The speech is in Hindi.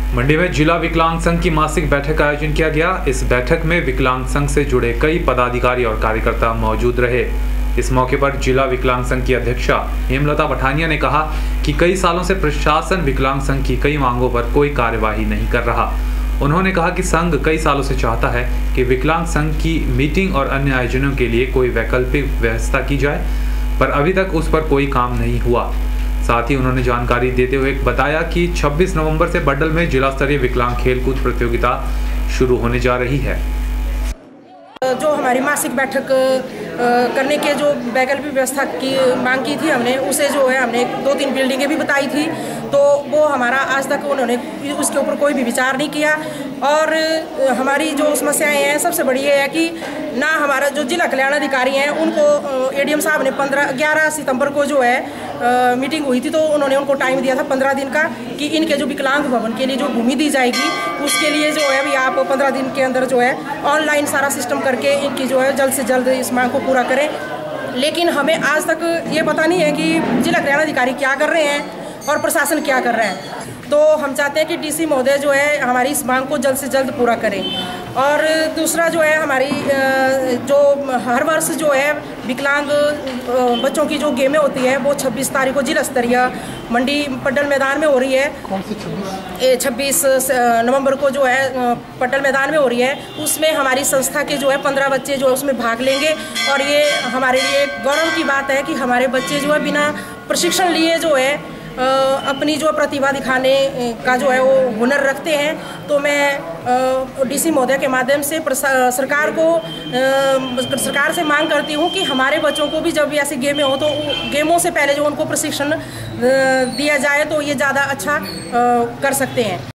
मंडी में जिला विकलांग संघ की मासिक बैठक का आयोजन किया गया। इस बैठक में विकलांग संघ से जुड़े कई पदाधिकारी और कार्यकर्ता मौजूद रहे। इस मौके पर जिला विकलांग संघ की अध्यक्षा हेमलता पठानिया ने कहा कि कई सालों से प्रशासन विकलांग संघ की कई मांगों पर कोई कार्यवाही नहीं कर रहा। उन्होंने कहा कि संघ कई सालों से चाहता है कि विकलांग संघ की मीटिंग और अन्य आयोजनों के लिए कोई वैकल्पिक व्यवस्था की जाए, पर अभी तक उस पर कोई काम नहीं हुआ। साथ ही उन्होंने जानकारी देते हुए बताया कि 26 नवंबर से बड्डल में जिला स्तरीय विकलांग खेलकूद प्रतियोगिता शुरू होने जा रही है। जो हमारी मासिक बैठक करने के जो वैकल्पिक व्यवस्था की मांग की थी हमने, उसे जो है हमने 2-3 बिल्डिंगें भी बताई थी, तो वो हमारा आज तक उन्होंने उसके ऊपर कोई भी विचार नहीं किया। और हमारी जो समस्याएं हैं, सबसे बड़ी ये है कि ना हमारा जो जिला कल्याण अधिकारी हैं उनको एडीएम साहब ने 11 सितंबर को जो है मीटिंग हुई थी, तो उन्होंने उनको टाइम दिया था 15 दिन का कि इनके जो विकलांग भवन के लिए जो भूमि दी जाएगी उसके लिए जो है अभी आप 15 दिन के अंदर जो है ऑनलाइन सारा सिस्टम करके इनकी जो है जल्द से जल्द इस मांग को पूरा करें। लेकिन हमें आज तक ये पता नहीं है कि जिला कल्याण अधिकारी क्या कर रहे हैं और प्रशासन क्या कर रहा है। तो हम चाहते हैं कि डीसी महोदय जो है हमारी इस मांग को जल्द से जल्द पूरा करें। और दूसरा जो है हमारी जो हर वर्ष जो है विकलांग बच्चों की जो गेमें होती है वो 26 तारीख को जिला स्तरीय मंडी पड्डल मैदान में हो रही है। कौन सी 26 नवंबर को जो है पड्डल मैदान में हो रही है। उसमें हमारी संस्था के जो है 15 बच्चे जो है उसमें भाग लेंगे। और ये हमारे लिए गौरव की बात है कि हमारे बच्चे जो है बिना प्रशिक्षण लिए जो है अपनी जो प्रतिभा दिखाने का जो है वो हुनर रखते हैं। तो मैं डीसी महोदय के माध्यम से सरकार से मांग करती हूँ कि हमारे बच्चों को भी जब भी ऐसी गेमें हो तो गेमों से पहले जो उनको प्रशिक्षण दिया जाए तो ये ज़्यादा अच्छा कर सकते हैं।